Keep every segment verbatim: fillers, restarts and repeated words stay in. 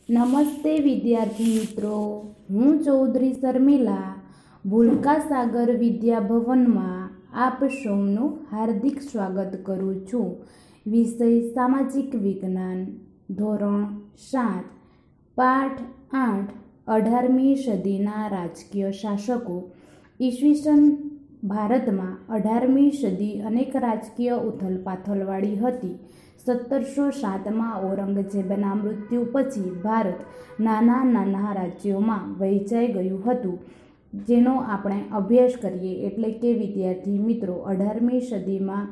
નમસ્તે વિદ્યાર્થી મિત્રો, હું ચૌધરી શર્મિલા ભૂલકા સાગર વિદ્યા ભવનમાં આપ સૌનું હાર્દિક સ્વાગત કરું છું. વિષય સામાજિક વિજ્ઞાન, ધોરણ સાત, પાઠ આઠ, અઢારમી સદીના રાજકીય શાસકો. ઈસવીસન ભારતમાં અઢારમી સદી અનેક રાજકીય ઉથલપાથલવાળી હતી. સત્તરસો સાતમાં ઔરંગઝેબના મૃત્યુ પછી ભારત નાના નાના રાજ્યોમાં વહેંચાઈ ગયું હતું, જેનો આપણે અભ્યાસ કરીએ. એટલે કે વિદ્યાર્થી મિત્રો, અઢારમી સદીમાં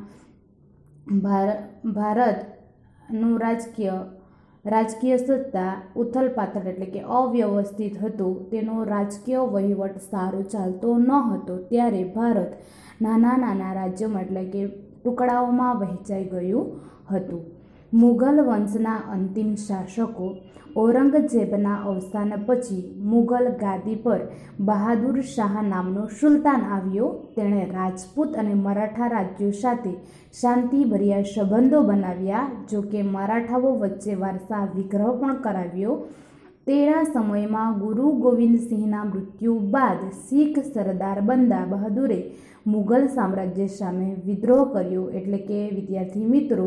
ભારતનું રાજકીય રાજકીય સત્તા ઉથલપાથલ એટલે કે અવ્યવસ્થિત હતું. તેનો રાજકીય વહીવટ સારો ચાલતો ન હતો. ત્યારે ભારત નાના નાના રાજ્યોમાં એટલે કે ટુકડાઓમાં વહેંચાઈ ગયું હતું. મુઘલ વંશના અંતિમ શાસકો. ઔરંગઝેબના અવસાન પછી મુઘલ ગાદી પર બહાદુર શાહ નામનો સુલતાન આવ્યો. તેણે રાજપૂત અને મરાઠા રાજ્યો સાથે શાંતિભર્યા સંબંધો બનાવ્યા. જોકે મરાઠાઓ વચ્ચે વારસા વિગ્રહ પણ કરાવ્યો. તેના સમયમાં ગુરુ ગોવિંદ સિંહના મૃત્યુ બાદ શીખ સરદાર બંદા બહાદુરે મુઘલ સામ્રાજ્ય સામે વિદ્રોહ કર્યો. એટલે કે વિદ્યાર્થી મિત્રો,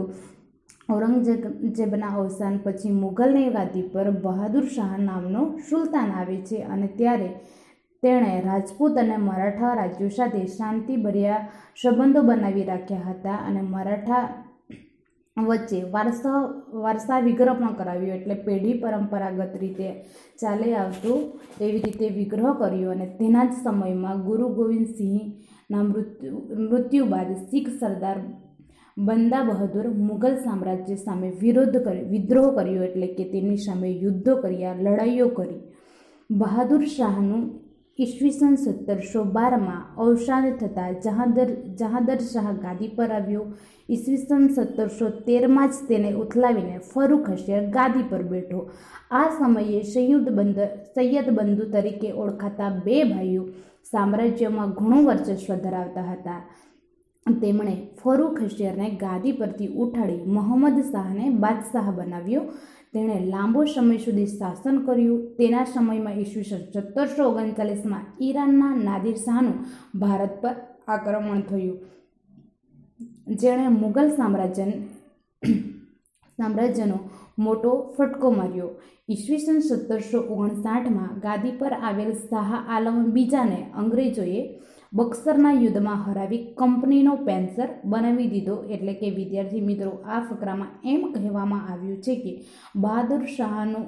ઔરંગઝેબના અવસાન પછી મુઘલની ગાદી પર બહાદુર શાહ નામનો સુલતાન આવે છે અને ત્યારે તેણે રાજપૂત અને મરાઠા રાજ્યો સાથે શાંતિભર્યા સંબંધો બનાવી રાખ્યા હતા અને મરાઠા વચ્ચે વારસા વારસા વિગ્રહ પણ કરાવ્યો. એટલે પેઢી પરંપરાગત રીતે ચાલે આવતું એવી રીતે વિગ્રહ કર્યો. અને તેના જ સમયમાં ગુરુ ગોવિંદ સિંહના મૃત્યુ મૃત્યુ બાદ શીખ સરદાર બંદા બહાદુર મુઘલ સામ્રાજ્ય સામે વિરોધ કર્યો વિદ્રોહ કર્યો. એટલે કે તેમની સામે યુદ્ધો કર્યા, લડાઈઓ કરી. બહાદુર શાહનું ઈસવીસન સત્તરસો બારમાં અવસાન થતાં જહાંદર જહાંદર શાહ ગાદી પર આવ્યો. ઈસવીસન સત્તરસો તેરમાં જ તેને ઉથલાવીને ફરુખ હશિયર ગાદી પર બેઠો. આ સમયે સૈયદ બંદર સૈયદ બંધુ તરીકે ઓળખાતા બે ભાઈઓ સામ્રાજ્યમાં ઘણું વર્ચસ્વ ધરાવતા હતા. તેમણે ફરુખ હશિયરને ગાદી પરથી ઉઠાડી મોહમ્મદ શાહને બાદશાહ બનાવ્યો. તેણે લાંબો સમય સુધી શાસન કર્યું. તેના સમયમાં ઈસવીસન સત્તરસો ઓગણચાલીસમાં ઈરાનના નાદિર શાહનું ભારત પર આક્રમણ થયું, જેણે મુઘલ સામ્રાજ્ય સામ્રાજ્યનો મોટો ફટકો માર્યો. ઈસવીસન સત્તરસો ઓગણસાઠમાં ગાદી પર આવેલ શાહ આલમ બીજાને અંગ્રેજોએ બક્સરના યુદ્ધમાં હરાવી કંપનીનો પેન્સર બનાવી દીધો. એટલે કે વિદ્યાર્થી મિત્રો, આ ફકરામાં એમ કહેવામાં આવ્યું છે કે બહાદુર શાહનું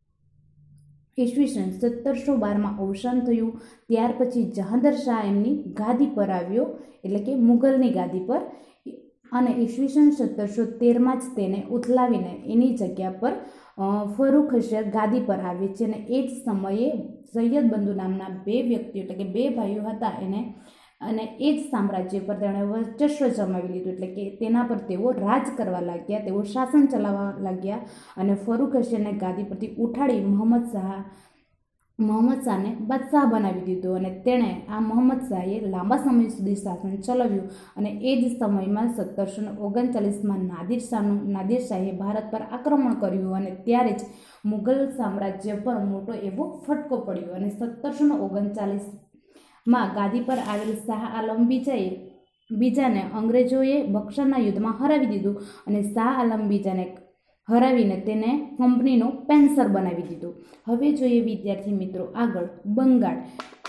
ઈસવીસન સત્તરસો બારમાં અવસાન થયું. ત્યાર પછી જહાંદર શાહ એમની ગાદી પર આવ્યો, એટલે કે મુઘલની ગાદી પર, અને ઈસવીસન સત્તરસો તેરમાં જ તેને ઉથલાવીને એની જગ્યા પર ફરુખ હશિયર ગાદી પર આવે છે. અને એ જ સમયે સૈયદ બંધુ નામના બે વ્યક્તિઓ એટલે કે બે ભાઈઓ હતા એને અને એ જ સામ્રાજ્ય પર તેણે વર્ચસ્વ જમાવી લીધું. એટલે કે તેના પર તેઓ રાજ કરવા લાગ્યા, તેઓ શાસન ચલાવવા લાગ્યા અને ફરુખ હશિયરને ગાદી પરથી ઉઠાડી મોહમ્મદ શાહ મોહમ્મદ શાહને બાદશાહ બનાવી દીધો. અને તેણે આ મોહમ્મદ શાહે લાંબા સમય સુધી શાસન ચલાવ્યું. અને એ જ સમયમાં સત્તરસો ઓગણચાલીસમાં નાદિર શાહનું નાદિર શાહે ભારત પર આક્રમણ કર્યું અને ત્યારે જ મુઘલ સામ્રાજ્ય પર મોટો એવો ફટકો પડ્યો. અને સત્તરસો ઓગણચાલીસમાં ગાદી પર આવેલ શાહ આલમ બીજાએ બીજાને અંગ્રેજોએ બક્સરના યુદ્ધમાં હરાવી દીધું અને શાહ આલમ બીજાને હરાવીને તેને કંપનીનો પેન્સર બનાવી દીધો. હવે જોઈએ વિદ્યાર્થી મિત્રો આગળ બંગાળ.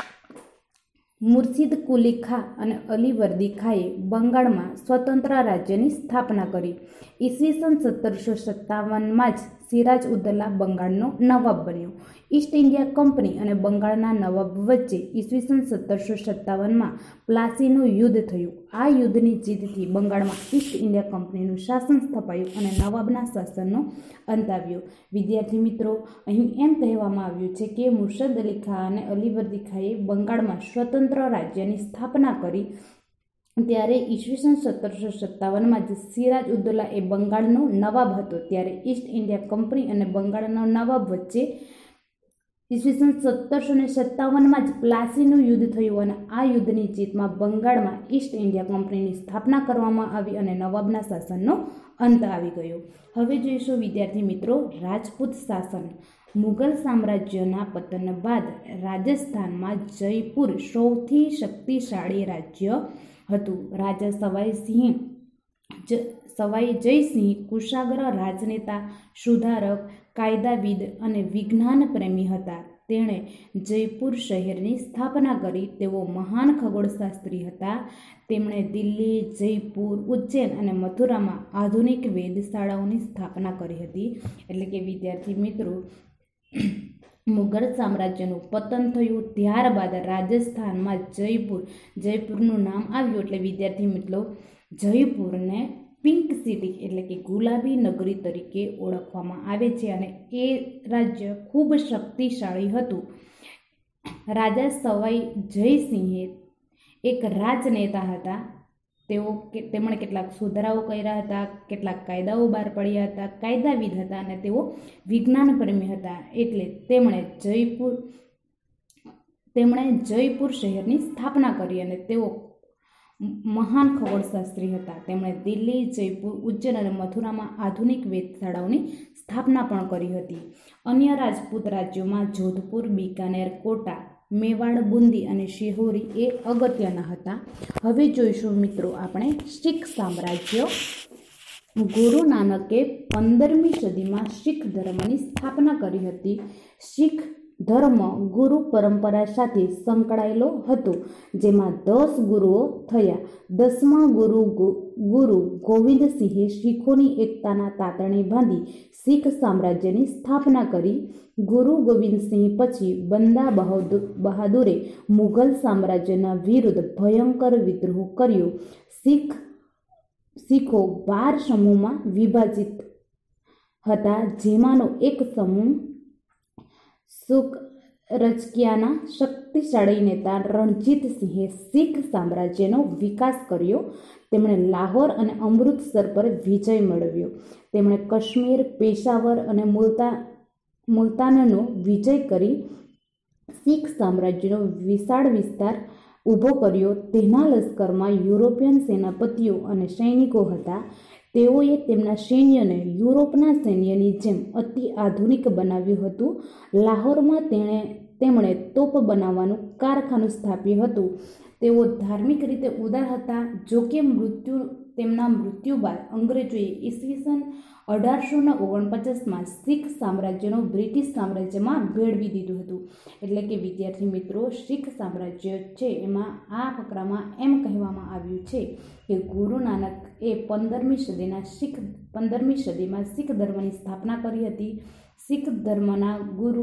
મુર્શિદ કુલી ખા અને અલી વર્દી ખાએ બંગાળમાં સ્વતંત્ર રાજ્યની સ્થાપના કરી. ઈસવીસન સત્તરસો સત્તાવનમાં જ સિરાજ ઉદ્દૌલા બંગાળનો નવાબ બન્યો. ઈસ્ટ ઇન્ડિયા કંપની અને બંગાળના નવાબ વચ્ચે ઈસવીસન સત્તરસો સત્તાવનમાં પ્લાસીનું યુદ્ધ થયું. આ યુદ્ધની જીતથી બંગાળમાં ઈસ્ટ ઇન્ડિયા કંપનીનું શાસન સ્થપાયું અને નવાબના શાસનનો અંત આવ્યો. વિદ્યાર્થી મિત્રો, અહીં એમ કહેવામાં આવ્યું છે કે મુર્શિદ અલી ખા અને અલી વર્દી ખાએ બંગાળમાં સ્વતંત્ર રાજ્યની સ્થાપના કરી. ત્યારે ઈસવીસન સત્તરસો સત્તાવનમાં જ સિરાજ ઉદ્દૌલા એ બંગાળનો નવાબ હતો. ત્યારે ઈસ્ટ ઇન્ડિયા કંપની અને બંગાળના નવાબ વચ્ચે ઈસવીસન સત્તરસો ને સત્તાવનમાં જ પ્લાસીનું યુદ્ધ થયું અને આ યુદ્ધની જીતમાં બંગાળમાં ઈસ્ટ ઇન્ડિયા કંપનીની સ્થાપના કરવામાં આવી અને નવાબના શાસનનો અંત આવી ગયો. હવે જોઈશું વિદ્યાર્થી મિત્રો રાજપૂત શાસન. મુગલ સામ્રાજ્યના પતન બાદ રાજસ્થાનમાં જયપુર સૌથી શક્તિશાળી રાજ્ય હતું. રાજા સવાઈ સિંહ જ સવાઈ જયસિંહ કુશાગ્ર રાજનેતા, સુધારક, કાયદાવિદ અને વિજ્ઞાન પ્રેમી હતા. તેણે જયપુર શહેરની સ્થાપના કરી. તેઓ મહાન ખગોળશાસ્ત્રી હતા. તેમણે દિલ્હી, જયપુર, ઉજ્જૈન અને મથુરામાં આધુનિક વેધશાળાઓની સ્થાપના કરી હતી. એટલે કે વિદ્યાર્થી મિત્રો મુગલ સામ્રાજ્યનું પતન થયું ત્યારબાદ રાજસ્થાનમાં જયપુર જયપુરનું નામ આવ્યું. એટલે વિદ્યાર્થી મિત્રો જયપુરને પિંક સિટી એટલે કે ગુલાબી નગરી તરીકે ઓળખવામાં આવે છે અને એ રાજ્ય ખૂબ શક્તિશાળી હતું. રાજા સવાઈ જયસિંહે એક રાજનેતા હતા. તેઓ તેમણે કેટલાક સુધારાઓ કર્યા હતા, કેટલાક કાયદાઓ બહાર પાડ્યા હતા, કાયદાવિદ હતા અને તેઓ વિજ્ઞાન પ્રેમી હતા. એટલે તેમણે જયપુર તેમણે જયપુર શહેરની સ્થાપના કરી અને તેઓ મહાન ખગોળશાસ્ત્રી હતા. તેમણે દિલ્હી, જયપુર, ઉજ્જૈન અને મથુરામાં આધુનિક વેધશાળાઓની સ્થાપના પણ કરી હતી. અન્ય રાજપૂત રાજ્યોમાં જોધપુર, બિકાનેર, કોટા, મેવાડ, બુંદી અને શિહોરી એ અગત્યના હતા. હવે જોઈશું મિત્રો આપણે શીખ સામ્રાજ્ય. ગુરુ નાનકે પંદરમી સદીમાં શીખ ધર્મની સ્થાપના કરી હતી. શીખ ધર્મ ગુરુ પરંપરા સાથે સંકળાયેલો હતો, જેમાં દસ ગુરુઓ થયા. દસમા ગુરુ ગુરુ ગોવિંદસિંહે શીખોની એકતાના તાતણે બાંધી શીખ સામ્રાજ્યની સ્થાપના કરી. ગુરુ ગોવિંદસિંહ પછી બંદા બહાદુર બહાદુરે મુઘલ સામ્રાજ્યના વિરુદ્ધ ભયંકર વિદ્રોહ કર્યો. શીખ શીખો બાર સમૂહમાં વિભાજિત હતા, જેમાંનો એક સમૂહ સુક રજકિયાના શક્તિશાળી નેતા રણજીતસિંહે શીખ સામ્રાજ્યનો વિકાસ કર્યો. તેમણે લાહોર અને અમૃતસર પર વિજય મેળવ્યો. તેમણે કાશ્મીર, પેશાવર અને મુલતા મુલતાનનો વિજય કરી શીખ સામ્રાજ્યનો વિશાળ વિસ્તાર ઊભો કર્યો. તેના લશ્કરમાં યુરોપિયન સેનાપતિઓ અને સૈનિકો હતા. તેઓએ તેમના સૈન્યને યુરોપના સૈન્યની જેમ અતિ આધુનિક બનાવ્યું હતું. લાહોરમાં તેણે તેમણે તોપ બનાવવાનું કારખાનું સ્થાપ્યું હતું. તેઓ ધાર્મિક રીતે ઉદાર હતા. જોકે મૃત્યુ તેમના મૃત્યુ બાદ અંગ્રેજોએ ઈસવીસન અઢારસો ને ઓગણપચાસમાં શીખ સામ્રાજ્યનો બ્રિટિશ સામ્રાજ્યમાં ભેળવી દીધું હતું. એટલે કે વિદ્યાર્થી મિત્રો શીખ સામ્રાજ્ય છે એમાં આ ફકરામાં એમ કહેવામાં આવ્યું છે કે ગુરુ નાનક એ પંદરમી સદીના શીખ પંદરમી સદીમાં શીખ ધર્મની સ્થાપના કરી હતી. શીખ ધર્મના ગુરુ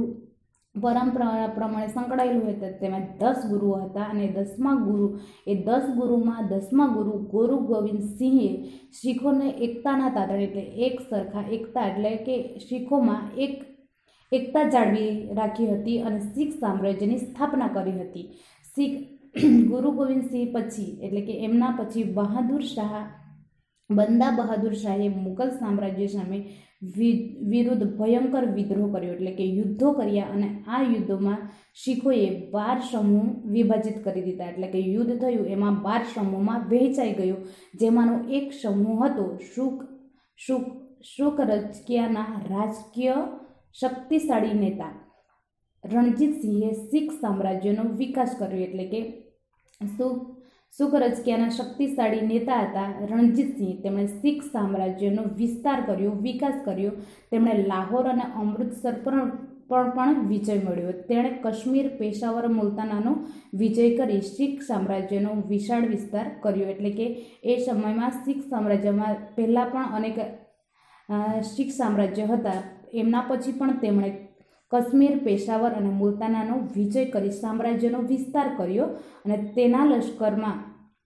પરંપરા પ્રમાણે સંકળાયેલું હતું. તેમાં દસ ગુરુઓ હતા અને દસમા ગુરુ એ દસ ગુરુમાં દસમા ગુરુ ગુરુ ગોવિંદ સિંહે શીખોને એકતાના તાતણે એટલે એક સરખા એકતા એટલે કે શીખોમાં એક એકતા જાળવી રાખી હતી અને શીખ સામ્રાજ્યની સ્થાપના કરી હતી. શીખ ગુરુ ગોવિંદ સિંહ પછી એટલે કે એમના પછી બહાદુર શાહ બંદા બહાદુર શાહે મુઘલ સામ્રાજ્ય સામે વિરુદ્ધ ભયંકર વિદ્રોહ કર્યો એટલે કે યુદ્ધો કર્યા અને આ યુદ્ધોમાં શીખોએ બાર સમૂહ વિભાજિત કરી દીધા. એટલે કે યુદ્ધ થયું એમાં બાર સમૂહમાં વહેંચાઈ ગયું, જેમાંનો એક સમૂહ હતો શુક શુક શુક રજકિયાના રાજકીય શક્તિશાળી નેતા રણજીતસિંહે શીખ સામ્રાજ્યનો વિકાસ કર્યો. એટલે કે શુક શુક રજકિયાના શક્તિશાળી નેતા હતા રણજીતસિંહ. તેમણે શીખ સામ્રાજ્યનો વિસ્તાર કર્યો, વિકાસ કર્યો. તેમણે લાહોર અને અમૃતસર પર પણ પણ વિજય મેળવ્યો. તેણે કાશ્મીર, પેશાવર, મુલતાનાનો વિજય કરી શીખ સામ્રાજ્યનો વિશાળ વિસ્તાર કર્યો. એટલે કે એ સમયમાં શીખ સામ્રાજ્યમાં પહેલાં પણ અનેક શીખ સામ્રાજ્ય હતા. એમના પછી પણ તેમણે કાશ્મીર, પેશાવર અને મુલતાનાનો વિજય કરી સામ્રાજ્યનો વિસ્તાર કર્યો અને તેના લશ્કરમાં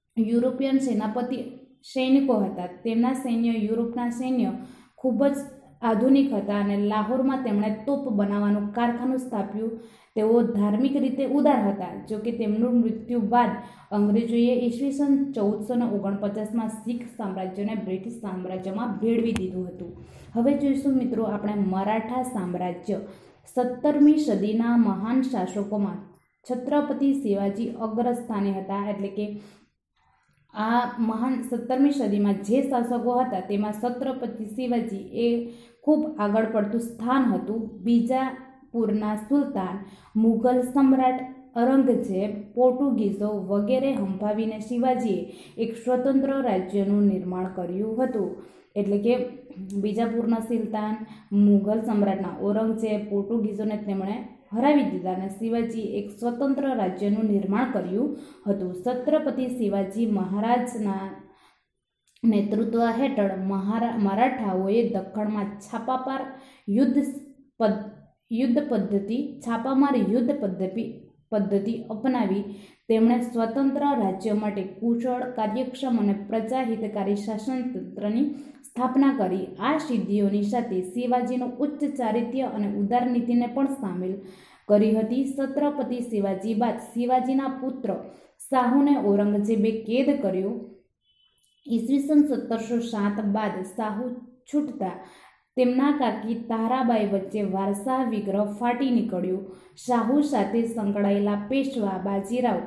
યુરોપિયન સેનાપતિ સૈનિકો હતા. તેમના સૈન્ય યુરોપના સૈન્ય ખૂબ જ આધુનિક હતા અને લાહોરમાં તેમણે તોપ બનાવવાનું કારખાનું સ્થાપ્યું. તેઓ ધાર્મિક રીતે ઉદાર હતા. જોકે તેમનું મૃત્યુ બાદ અંગ્રેજોએ ઈસવીસન ચૌદસો ને ઓગણપચાસમાં શીખ સામ્રાજ્યને બ્રિટિશ સામ્રાજ્યમાં ભેળવી દીધું હતું. હવે જોઈશું મિત્રો આપણે મરાઠા સામ્રાજ્ય. સત્તરમી સદીના મહાન શાસકોમાં છત્રપતિ શિવાજી અગ્રસ્થાને હતા. એટલે કે આ મહાન સત્તરમી સદીમાં જે શાસકો હતા તેમાં છત્રપતિ શિવાજી એ ખૂબ આગળ પડતું સ્થાન હતું. બીજાપુરના સુલતાન, મુઘલ સમ્રાટ ઔરંગઝેબ, પોર્ટુગીઝો વગેરે હંફાવીને શિવાજીએ એક સ્વતંત્ર રાજ્યનું નિર્માણ કર્યું હતું. એટલે કે બીજાપુરના સુલતાન, મુઘલ સમ્રાટના ઔરંગઝેબ, પોર્ટુગીઝોને તેમણે હરાવી દીધા અને શિવાજીએ એક સ્વતંત્ર રાજ્યનું નિર્માણ કર્યું હતું. છત્રપતિ શિવાજી મહારાજના નેતૃત્વ હેઠળ મહારા મરાઠાઓએ દખ્ખણમાં છાપામાર યુદ્ધ યુદ્ધ પદ્ધતિ છાપામાર યુદ્ધ પદ્ધતિ પદ્ધતિ અપનાવી તેમણે સ્વતંત્ર રાજ્ય માટે કુશળ, કાર્યક્ષમ અને પ્રજાહિતકારી શાસનતંત્રની સ્થાપના કરી. આ સિદ્ધિઓની સાથે શિવાજીનું ઉચ્ચ ચારિત્ર્ય અને ઉદાર નીતિને પણ સામેલ કરી હતી. છત્રપતિ શિવાજી બાદ શિવાજીના પુત્ર શાહુને ઔરંગઝેબે કેદ કર્યો. ઈસવીસન સત્તરસો સાત બાદ શાહુ છૂટતા તેમના કાકી તારાબાઈ વચ્ચે વારસા વિગ્રહ ફાટી નીકળ્યો. શાહુ સાથે સંકળાયેલા પેશવા બાજીરાવ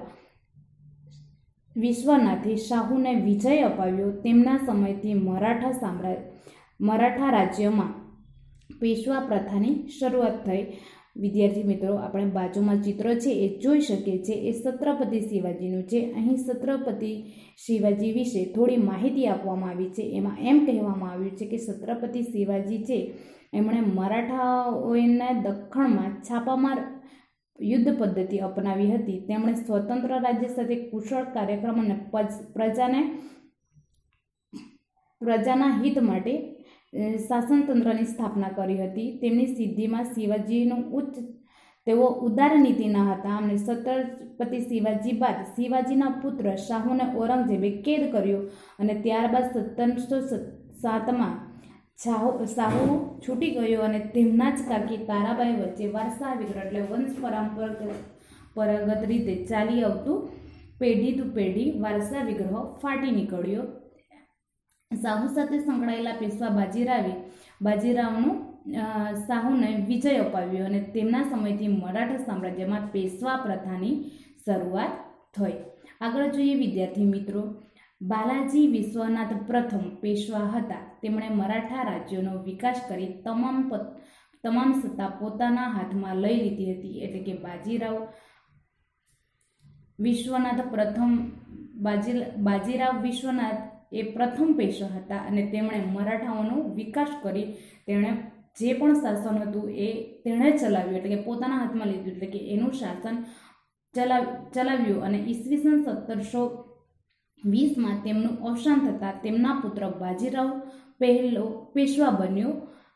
વિશ્વનાથે શાહુને વિજય અપાવ્યો. તેમના સમયથી મરાઠા સામ્રાજ્ય મરાઠા રાજ્યમાં પેશવા પ્રથાની શરૂઆત થઈ. વિદ્યાર્થી મિત્રો, આપણે બાજુમાં ચિત્ર છે એ જોઈ શકીએ છીએ. એ છત્રપતિ શિવાજીનું છે. અહીં છત્રપતિ શિવાજી વિશે થોડી માહિતી આપવામાં આવી છે. એમાં એમ કહેવામાં આવ્યું છે કે છત્રપતિ શિવાજી છે એમણે મરાઠાઓને દખ્ખણમાં છાપામાર યુદ્ધ પદ્ધતિ અપનાવી હતી. તેમણે સ્વતંત્ર રાજ્ય સાથે કુશળ કાર્યક્રમ અને પ્રજાને પ્રજાના હિત માટે શાસનતંત્રની સ્થાપના કરી હતી. તેમની સિદ્ધિમાં શિવાજીનું ઉચ્ચ તેઓ ઉદાર નીતિના હતા અને છત્રપતિ શિવાજી બાદ શિવાજીના પુત્ર શાહુને ઔરંગઝેબે કેદ કર્યો અને ત્યારબાદ સત્તરસો સાતમાં શાહુ શાહુ છૂટી ગયો અને તેમના જ કાકી તારાબાઈ વચ્ચે વારસા વિગ્રહ એટલે વંશ પરંપરાગત રીતે ચાલી આવતું પેઢી ટુ પેઢી વારસા વિગ્રહ ફાટી નીકળ્યો. શાહુ સાથે સંકળાયેલા પેશવા બાજીરાવે બાજીરાવનું શાહુને વિજય અપાવ્યો અને તેમના સમયથી મરાઠા સામ્રાજ્યમાં પેશવા પ્રથાની શરૂઆત થઈ. આગળ જોઈએ વિદ્યાર્થી મિત્રો, બાલાજી વિશ્વનાથ પ્રથમ પેશવા હતા. તેમણે મરાઠા રાજ્યોનો વિકાસ કરી તમામ તમામ સત્તા પોતાના હાથમાં લઈ લીધી હતી. એટલે કે બાજીરાવ વિશ્વનાથ પ્રથમ બાજી બાજીરાવ વિશ્વનાથ એ પ્રથમ પેશવા હતા અને તેમણે મરાઠાઓનો વિકાસ કરી તેણે જે પણ શાસન હતું એ તેણે ચલાવ્યું. એટલે કે પોતાના હાથમાં લીધું. એટલે કે એનું શાસન ચલાવ ચલાવ્યું અને ઈસવીસન સત્તરસો વીસમાં તેમનું અવસાન થતાં તેમના પુત્ર બાજીરાવ પહેલો પેશવા બન્યો.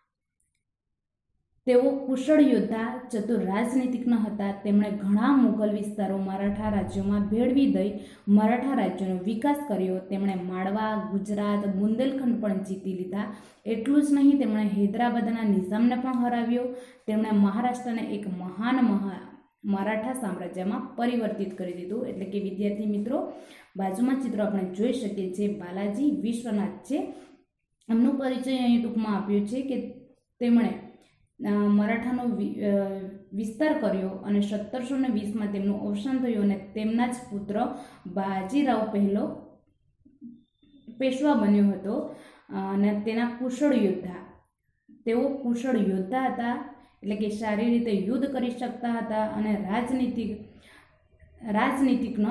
તેઓ કુશળ યોદ્ધા, ચતુર રાજનીતિજ્ઞ હતા. તેમણે ઘણા મુઘલ વિસ્તારો મરાઠા રાજ્યોમાં ભેળવી દઈ મરાઠા રાજ્યનો વિકાસ કર્યો. તેમણે માળવા, ગુજરાત, બુંદેલખંડ પણ જીતી લીધા. એટલું જ નહીં, તેમણે હૈદરાબાદના નિઝામને પણ હરાવ્યો. તેમણે મહારાષ્ટ્રને એક મહાન મહા મરાઠા સામ્રાજ્યમાં પરિવર્તિત કરી દીધું. એટલે કે વિદ્યાર્થી મિત્રો, બાજુમાં ચિત્ર આપણે જોઈ શકીએ છીએ. બાલાજી વિશ્વનાથ છે. એમનો પરિચય અહીં ટૂંકમાં આપ્યો છે કે તેમણે મરાઠાનો વિસ્તાર કર્યો અને સત્તરસો ને વીસમાં તેમનું અવસાન થયું અને તેમના જ પુત્ર બાજીરાવ પહેલો પેશવા બન્યો હતો અને તેના કુશળ યોદ્ધા તેઓ કુશળ યોદ્ધા હતા. એટલે કે સારી રીતે યુદ્ધ કરી શકતા હતા અને રાજનીતિક રાજનીતિકનો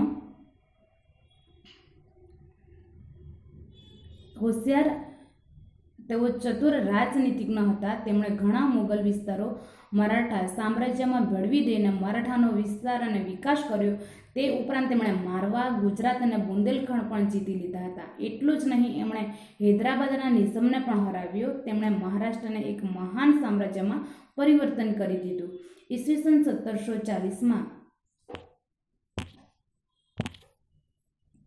હોશિયાર તેઓ ચતુર રાજનીતિજ્ઞ હતા. તેમણે ઘણા મુઘલ વિસ્તારો મરાઠા સામ્રાજ્યમાં ભેળવી દઈને મરાઠાનો વિસ્તાર અને વિકાસ કર્યો. તે ઉપરાંત તેમણે મારવા, ગુજરાત અને બુંદેલખંડ પણ જીતી લીધા હતા. એટલું જ નહીં, એમણે હૈદરાબાદના નિઝામને પણ હરાવ્યો. તેમણે મહારાષ્ટ્રને એક મહાન સામ્રાજ્યમાં પરિવર્તન કરી દીધું. ઈસવીસન સત્તરસો ચાલીસમાં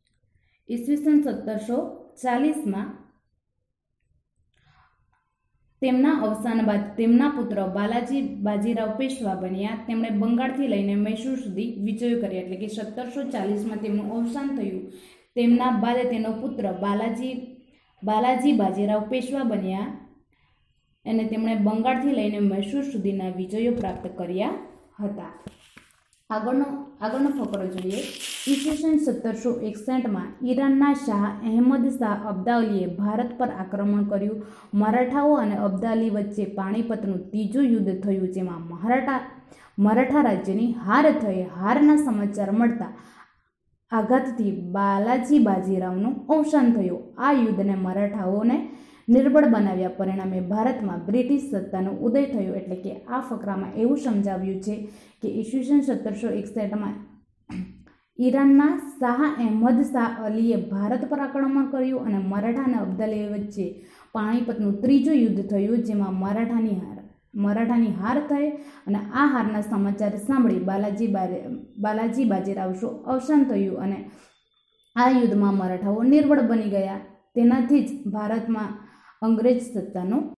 ઈસવીસન સત્તરસો ચાલીસમાં તેમના અવસાન બાદ તેમના પુત્ર બાલાજી બાજીરાવ પેશવા બન્યા. તેમણે બંગાળથી લઈને મૈસૂર સુધી વિજયો કર્યા. એટલે કે સત્તરસો ચાલીસમાં તેમનું અવસાન થયું. તેમના બાદ તેનો પુત્ર બાલાજી બાલાજી બાજીરાવ પેશવા બન્યા અને તેમણે બંગાળથી લઈને મૈસૂર સુધીના વિજયો પ્રાપ્ત કર્યા હતા. આગળનો આગળનો ફકરો જોઈએ. ઈસવીસન સત્તરસો એકસઠમાં ઈરાનના શાહ અહેમદ શાહ અબ્દાલીએ ભારત પર આક્રમણ કર્યું. મરાઠાઓ અને અબ્દાલી વચ્ચે પાણીપતનું ત્રીજું યુદ્ધ થયું, જેમાં મરાઠા મરાઠા રાજ્યની હાર થઈ. હારના સમાચાર મળતા આઘાતથી બાલાજી બાજીરાવનું અવસાન થયું. આ યુદ્ધને મરાઠાઓને નિર્બળ બનાવ્યા. પરિણામે ભારતમાં બ્રિટિશ સત્તાનો ઉદય થયો. એટલે કે આ ફકરામાં એવું સમજાવ્યું છે કે ઈસવીસન સત્તરસો એકસઠમાં ઈરાનના શાહ અહેમદ શાહ અલીએ ભારત પર આક્રમણ કર્યું અને મરાઠા અને અબ્દાલી વચ્ચે પાણીપતનું ત્રીજું યુદ્ધ થયું, જેમાં મરાઠાની હાર મરાઠાની હાર થઈ અને આ હારના સમાચાર સાંભળી બાલાજી બાલાજી બાજીરાવનું અવસાન થયું અને આ યુદ્ધમાં મરાઠાઓ નિર્બળ બની ગયા. તેનાથી જ ભારતમાં અંગ્રેજ સત્તાનો